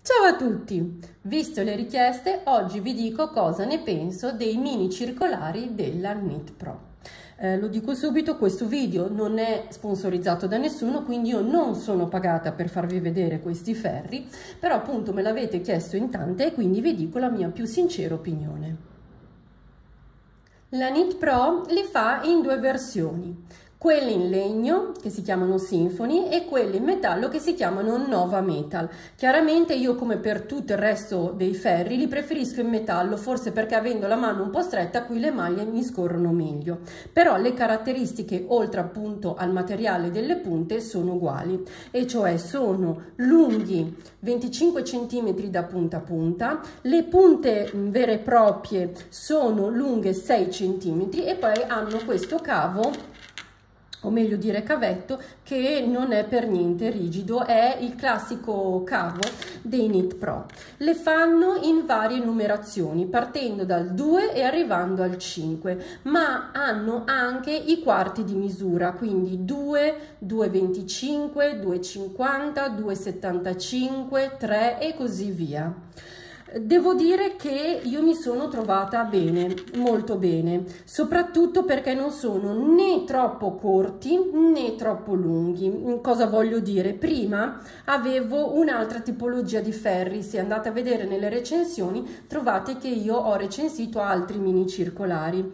Ciao a tutti! Visto le richieste, oggi vi dico cosa ne penso dei mini circolari della Knit Pro. Lo dico subito, questo video non è sponsorizzato da nessuno, quindi io non sono pagata per farvi vedere questi ferri, però appunto me l'avete chiesto in tante e quindi vi dico la mia più sincera opinione. La Knit Pro li fa in due versioni. Quelle in legno che si chiamano Symphony e quelle in metallo che si chiamano Nova Metal. Chiaramente io, come per tutto il resto dei ferri, li preferisco in metallo, forse perché avendo la mano un po' stretta qui le maglie mi scorrono meglio, però le caratteristiche oltre appunto al materiale delle punte sono uguali, e cioè sono lunghi 25 cm da punta a punta, le punte vere e proprie sono lunghe 6 cm e poi hanno questo cavo, o meglio dire cavetto, che non è per niente rigido, è il classico cavo dei Knit Pro. Le fanno in varie numerazioni, partendo dal 2 e arrivando al 5, ma hanno anche i quarti di misura, quindi 2, 2,25, 2,50, 2,75, 3 e così via. Devo dire che io mi sono trovata bene, molto bene, soprattutto perché non sono né troppo corti né troppo lunghi. Cosa voglio dire? Prima avevo un'altra tipologia di ferri, se andate a vedere nelle recensioni trovate che io ho recensito altri mini circolari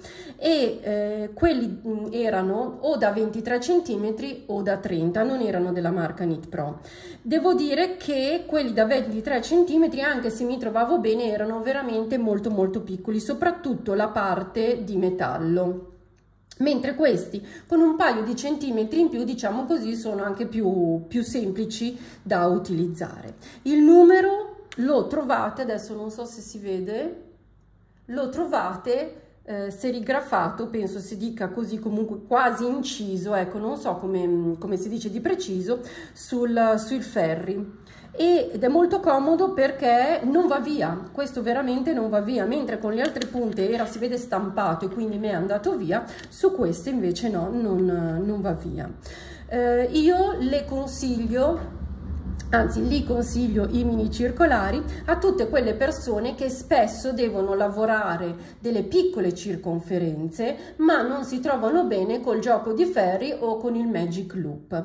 e quelli erano o da 23 cm o da 30, non erano della marca Knit Pro. Devo dire che quelli da 23 cm, anche se mi trovavo bene, erano veramente molto piccoli, soprattutto la parte di metallo, mentre questi con un paio di centimetri in più, diciamo così, sono anche più semplici da utilizzare. Il numero lo trovate, adesso non so se si vede, lo trovate serigrafato, penso si dica così, comunque quasi inciso, ecco, non so come si dice di preciso, sui ferri. Ed è molto comodo perché non va via, questo veramente non va via, mentre con le altre punte si vede stampato e quindi mi è andato via, su queste invece no, non va via. Io le consiglio, anzi li consiglio i mini circolari a tutte quelle persone che spesso devono lavorare delle piccole circonferenze ma non si trovano bene col gioco di ferri o con il Magic Loop.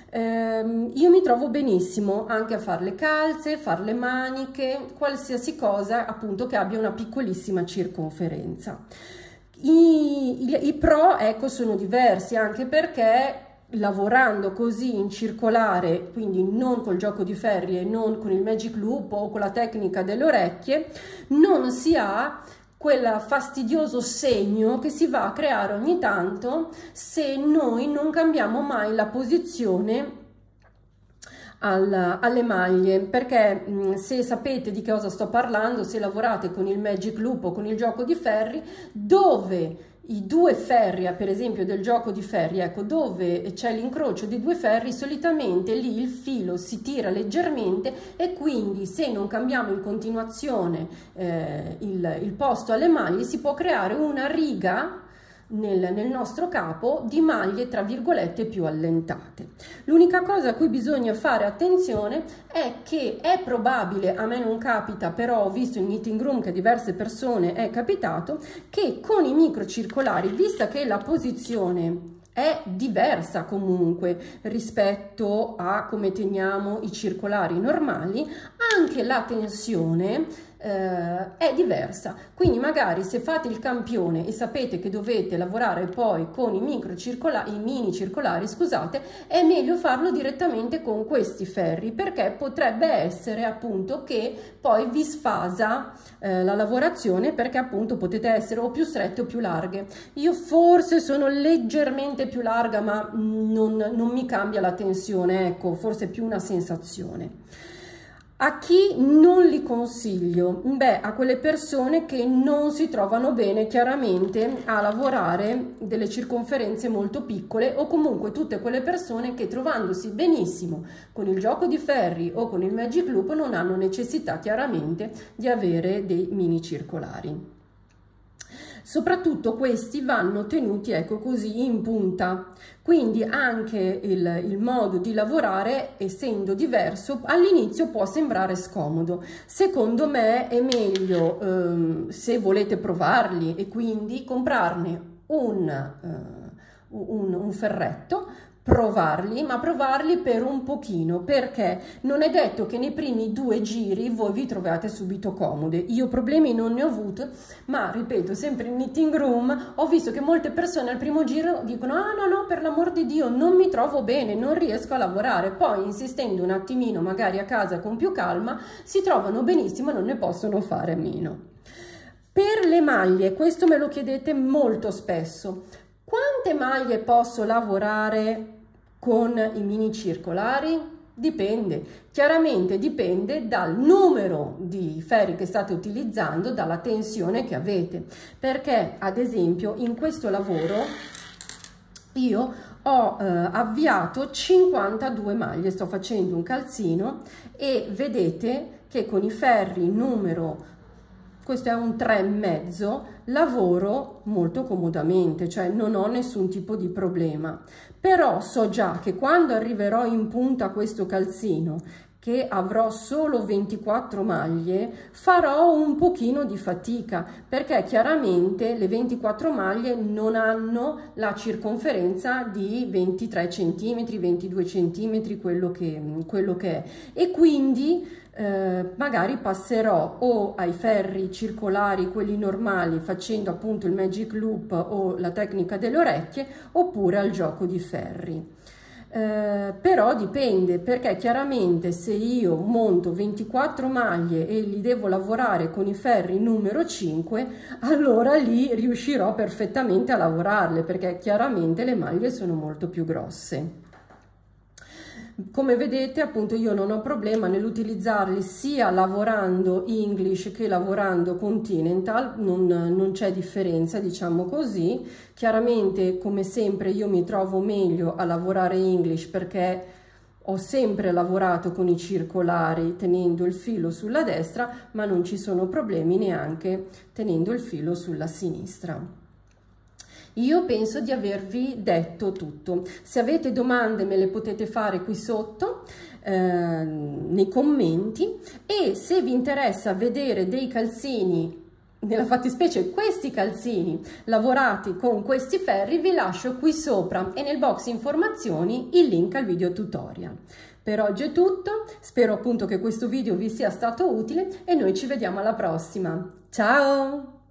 Io mi trovo benissimo anche a fare le calze, fare le maniche, qualsiasi cosa appunto che abbia una piccolissima circonferenza. I pro, ecco, sono diversi, anche perché lavorando così in circolare, quindi non col gioco di ferri e non con il Magic Loop o con la tecnica delle orecchie, non si ha quel fastidioso segno che si va a creare ogni tanto se noi non cambiamo mai la posizione alle maglie, perché se sapete di cosa sto parlando, se lavorate con il Magic Loop o con il gioco di ferri, dove i due ferri, per esempio del gioco di ferri, ecco, dove c'è l'incrocio di due ferri, solitamente lì il filo si tira leggermente e quindi se non cambiamo in continuazione il posto alle maglie si può creare una riga nel nostro capo di maglie tra virgolette più allentate. L'unica cosa a cui bisogna fare attenzione è che è probabile, a me non capita, però ho visto in Knitting Room che a diverse persone è capitato, che con i micro circolari, vista che la posizione è diversa comunque rispetto a come teniamo i circolari normali, anche la tensione è diversa, quindi magari se fate il campione e sapete che dovete lavorare poi con i mini circolari, scusate, è meglio farlo direttamente con questi ferri, perché potrebbe essere appunto che poi vi sfasa la lavorazione, perché appunto potete essere o più strette o più larghe. Io forse sono leggermente più larga, ma non mi cambia la tensione, ecco, forse è più una sensazione. A chi non li consiglio? Beh, a quelle persone che non si trovano bene chiaramente a lavorare delle circonferenze molto piccole, o comunque tutte quelle persone che, trovandosi benissimo con il gioco di ferri o con il Magic Loop, non hanno necessità chiaramente di avere dei mini circolari. Soprattutto questi vanno tenuti, ecco così, in punta, quindi anche il modo di lavorare, essendo diverso, all'inizio può sembrare scomodo. Secondo me è meglio, se volete provarli, e quindi comprarne un ferretto, provarli, ma provarli per un pochino, perché non è detto che nei primi 2 giri voi vi troviate subito comode. Io problemi non ne ho avuto, ma ripeto, sempre in knitting room ho visto che molte persone al primo giro dicono: ah no, per l'amor di Dio non mi trovo bene, non riesco a lavorare, poi insistendo un attimino magari a casa con più calma si trovano benissimo e non ne possono fare a meno. Per le maglie, questo me lo chiedete molto spesso: quante maglie posso lavorare con i mini circolari? Dipende, chiaramente dipende dal numero di ferri che state utilizzando, dalla tensione che avete, perché ad esempio in questo lavoro io ho avviato 52 maglie, sto facendo un calzino e vedete che con i ferri numero, questo è un 3,5, lavoro molto comodamente, cioè non ho nessun tipo di problema. Però so già che quando arriverò in punta questo calzino, che avrò solo 24 maglie, farò un pochino di fatica, perché chiaramente le 24 maglie non hanno la circonferenza di 23 cm, 22 cm, quello che è, e quindi magari passerò o ai ferri circolari, quelli normali, facendo appunto il magic loop o la tecnica delle orecchie, oppure al gioco di ferri. Però dipende, perché chiaramente se io monto 24 maglie e li devo lavorare con i ferri numero 5, allora lì riuscirò perfettamente a lavorarle, perché chiaramente le maglie sono molto più grosse. Come vedete, appunto, io non ho problema nell'utilizzarli sia lavorando English che lavorando Continental, non c'è differenza, diciamo così. Chiaramente, come sempre, io mi trovo meglio a lavorare English perché ho sempre lavorato con i circolari tenendo il filo sulla destra, ma non ci sono problemi neanche tenendo il filo sulla sinistra. Io penso di avervi detto tutto. Se avete domande me le potete fare qui sotto nei commenti, e se vi interessa vedere dei calzini, nella fattispecie questi calzini lavorati con questi ferri, vi lascio qui sopra e nel box informazioni il link al video tutorial. Per oggi è tutto, spero appunto che questo video vi sia stato utile e noi ci vediamo alla prossima. Ciao!